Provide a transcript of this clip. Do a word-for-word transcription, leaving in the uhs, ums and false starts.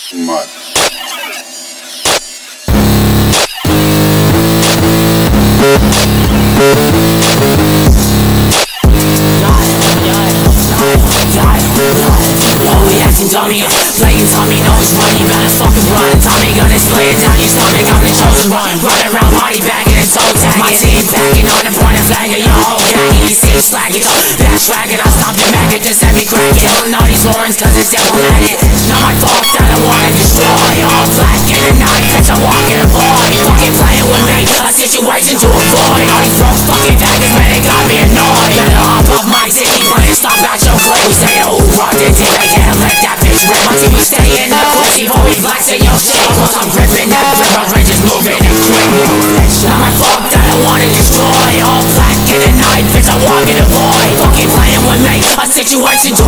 Smut. Dummy, playing Tommy knows run, you better fucking run. Tommy gun is laying down your stomach, I'm the chosen one. Running around body bagging and toe tagging. My team backing on the point and flagging your whole gang. You see him slagging, so back swagging. I stop your maggot, just have me crack. Killing all these horns cause it's diplomatic. Not my fault that I wanna destroy. All black in the night, bitch I'm walking a boy. Fucking playing with me, a situation to avoid. All these broke fucking baggers, man, they got me annoyed. Better hop off my dick, keep playing, stop out your clip. We say, oh, rock the dick, they can't let that bitch rip. My team, we stay in the pussy, but we black, say yo shit. Cause I'm gripping that grip, my range is moving and quick. Not my fault that I wanna destroy. All black in the night, bitch I'm walking a boy. Fucking playing with me, a situation to